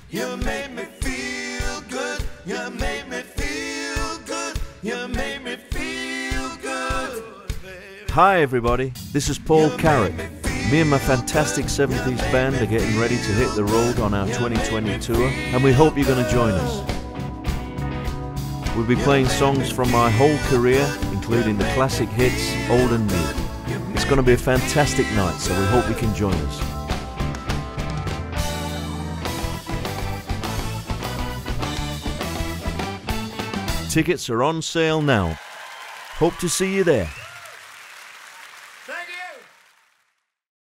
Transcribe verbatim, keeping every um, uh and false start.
You made me feel good. You made me feel good. You made me feel good. Hi everybody, this is Paul Carrack. Me and my fantastic seventies band are getting ready to hit the road on our twenty twenty tour, and we hope you're going to join us. We'll be playing songs from my whole career, including the classic hits, old and new. It's going to be a fantastic night, so we hope you can join us. Tickets are on sale now. Hope to see you there.